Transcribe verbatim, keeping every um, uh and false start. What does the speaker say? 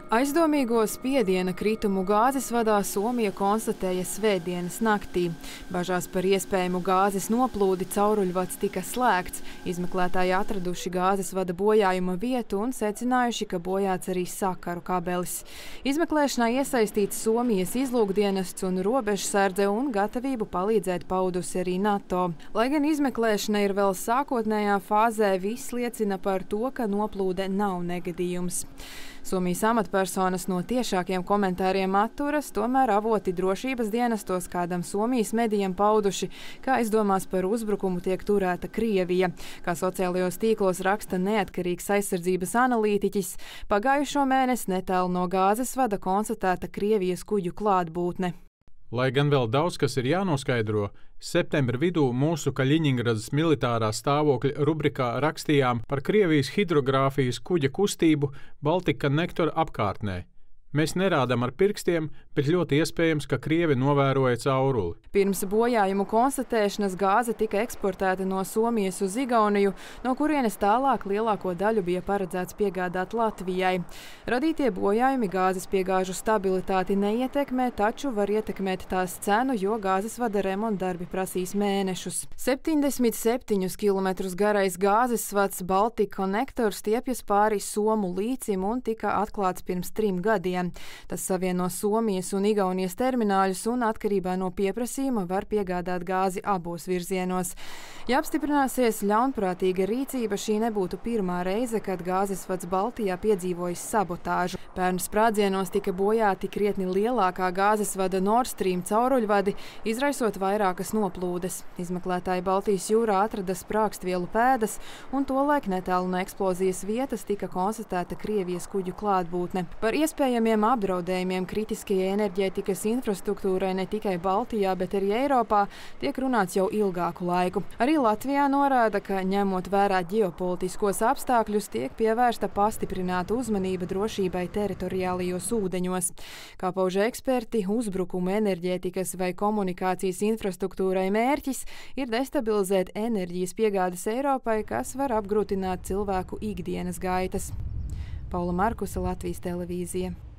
Aizdomīgo spiediena kritumu gāzes vadā Somija konstatēja svētdienas naktī. Bažās par iespējamu gāzes noplūdi cauruļvads tika slēgts. Izmeklētāji atraduši gāzes vada bojājuma vietu un secinājuši, ka bojāts arī sakaru kabelis. Izmeklēšanā iesaistīts Somijas izlūkdienests un robežsardze un gatavību palīdzēt paudusi arī NATO. Lai gan izmeklēšana ir vēl sākotnējā fāzē, viss liecina par to, ka noplūde nav negadījums. Somijas amatpersonas no tiešākiem komentāriem atturas, tomēr avoti drošības dienestos kādam Somijas medijam pauduši, ka aizdomās par uzbrukumu tiek turēta Krievija. Kā sociālajos tīklos raksta neatkarīgs aizsardzības analītiķis, pagājušo mēnesi netālu no gāzes vada konstatēta Krievijas kuģu klātbūtne. Lai gan vēl daudz kas ir jānoskaidro, septembra vidū mūsu Kaļiņingradas militārā stāvokļa rubrikā rakstījām par Krievijas hidrogrāfijas kuģa kustību Baltika Connector apkārtnē. Mēs nerādām ar pirkstiem, bet ļoti iespējams, ka Krievi novēroja cauruli. Pirms bojājumu konstatēšanas gāze tika eksportēta no Somijas uz Igauniju, no kurienes tālāk lielāko daļu bija paredzēts piegādāt Latvijai. Radītie bojājumi gāzes piegāžu stabilitāti neietekmē, taču var ietekmēt tās cenu, jo gāzes vada remontdarbi prasīs mēnešus. septiņdesmit septiņus kilometrus garais gāzes vads Baltika Connector stiepjas pāri Somu līcim un tika atklāts pirms trim gadiem. Tas savieno Somijas un Igaunijas termināļus un atkarībā no pieprasījuma var piegādāt gāzi abos virzienos. Ja apstiprināsies ļaunprātīga rīcība, šī nebūtu pirmā reize, kad gāzes vads Baltijā piedzīvojis sabotāžu. Pērn sprādzienos tika bojāti krietni lielākā gāzes vada Nord Stream cauruļvadi, izraisot vairākas noplūdes. Izmeklētāji Baltijas jūrā atrada sprākstvielu pēdas, un tolaik netālu no eksplozijas vietas tika konstatēta Krievijas kuģu klātbūtne. Par iespējamiem apdraudējumiem kritiskajai enerģētikas infrastruktūrai ne tikai Baltijā, bet arī Eiropā tiek runāts jau ilgāku laiku. Arī Latvijā norāda, ka ņemot vērā ģeopolitiskos apstākļus, tiek pievērsta pastiprināta uzmanība drošībai teritoriālajos ūdeņos. Kā pauž eksperti, uzbrukumu enerģētikas vai komunikācijas infrastruktūrai mērķis ir destabilizēt enerģijas piegādes Eiropai, kas var apgrūtināt cilvēku ikdienas gaitas. Paula Markusa, Latvijas televīzija.